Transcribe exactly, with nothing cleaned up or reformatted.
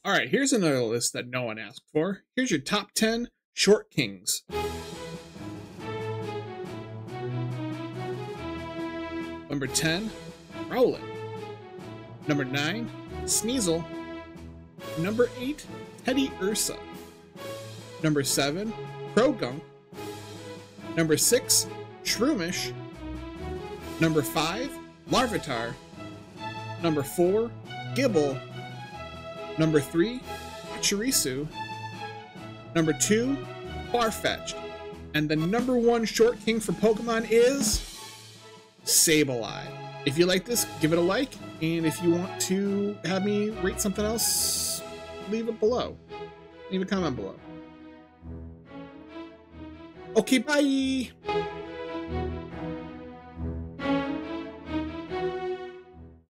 Alright, here's another list that no one asked for. Here's your top ten short kings. Number ten, Rowlet. Number nine, Sneasel. Number eight, Teddy Ursa. Number seven, Krogunk. Number six, Shroomish. Number five, Larvitar. Number four, Gibble. Number three, Pachirisu. Number two, Farfetch'd. And the number one short king for Pokemon is Sableye. If you like this, give it a like. And if you want to have me rate something else, leave it below. Leave a comment below. Okay, bye!